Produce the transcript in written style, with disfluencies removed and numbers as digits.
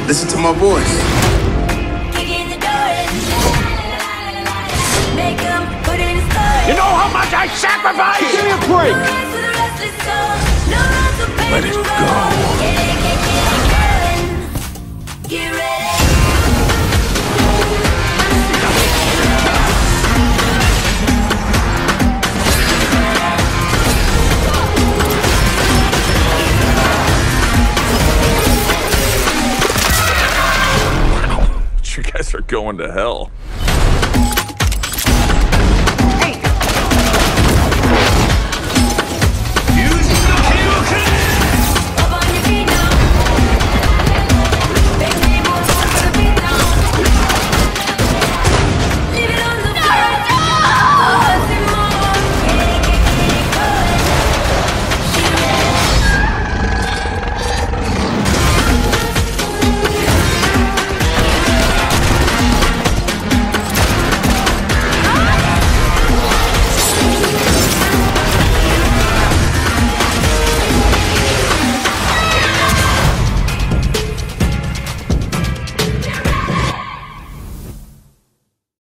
Listen to my voice. You know how much I sacrificed? Give me a break! Let it go. You guys are going to hell.